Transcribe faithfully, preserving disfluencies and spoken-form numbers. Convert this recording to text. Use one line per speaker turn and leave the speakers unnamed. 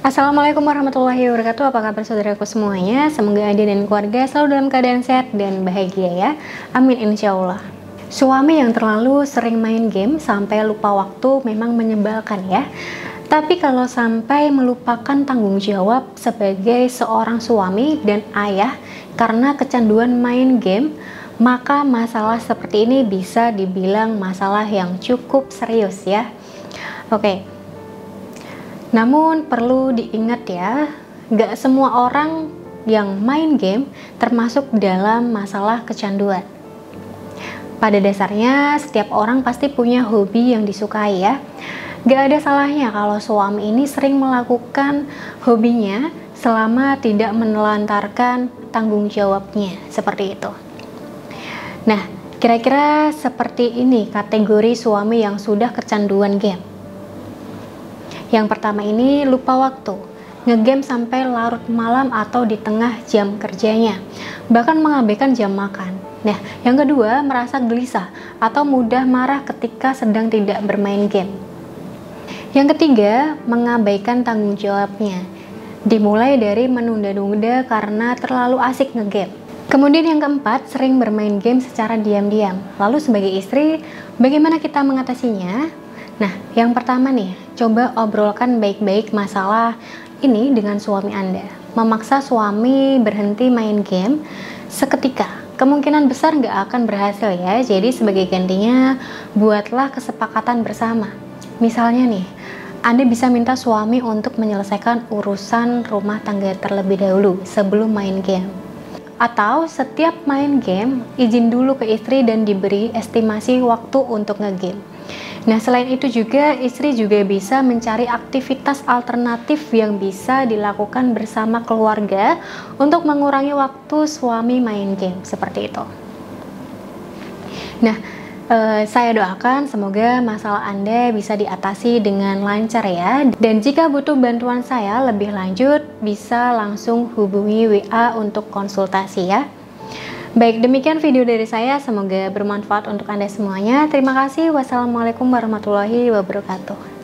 Assalamualaikum warahmatullahi wabarakatuh. Apa kabar saudaraku semuanya? Semoga Anda dan keluarga selalu dalam keadaan sehat dan bahagia ya. Amin insya Allah. Suami yang terlalu sering main game sampai lupa waktu memang menyebalkan ya. Tapi kalau sampai melupakan tanggung jawab sebagai seorang suami dan ayah karena kecanduan main game, maka masalah seperti ini bisa dibilang masalah yang cukup serius ya. Oke. Namun perlu diingat ya, gak semua orang yang main game termasuk dalam masalah kecanduan. Pada dasarnya setiap orang pasti punya hobi yang disukai ya. Gak ada salahnya kalau suami ini sering melakukan hobinya selama tidak menelantarkan tanggung jawabnya, seperti itu. Nah, kira-kira seperti ini kategori suami yang sudah kecanduan game. Yang pertama ini lupa waktu, ngegame sampai larut malam atau di tengah jam kerjanya, bahkan mengabaikan jam makan. Nah, yang kedua merasa gelisah atau mudah marah ketika sedang tidak bermain game. Yang ketiga, mengabaikan tanggung jawabnya, dimulai dari menunda-nunda karena terlalu asik ngegame. Kemudian yang keempat, sering bermain game secara diam-diam. Lalu sebagai istri, bagaimana kita mengatasinya? Nah, yang pertama nih, coba obrolkan baik-baik masalah ini dengan suami Anda. Memaksa suami berhenti main game seketika, kemungkinan besar nggak akan berhasil ya. Jadi sebagai gantinya, buatlah kesepakatan bersama. Misalnya nih, Anda bisa minta suami untuk menyelesaikan urusan rumah tangga terlebih dahulu sebelum main game. Atau setiap main game, izin dulu ke istri dan diberi estimasi waktu untuk ngegame. Nah, selain itu juga istri juga bisa mencari aktivitas alternatif yang bisa dilakukan bersama keluarga untuk mengurangi waktu suami main game, seperti itu. Nah, eh, saya doakan semoga masalah Anda bisa diatasi dengan lancar ya. Dan jika butuh bantuan saya lebih lanjut, bisa langsung hubungi W A untuk konsultasi ya. Baik, demikian video dari saya, semoga bermanfaat untuk Anda semuanya. Terima kasih. Wassalamualaikum warahmatullahi wabarakatuh.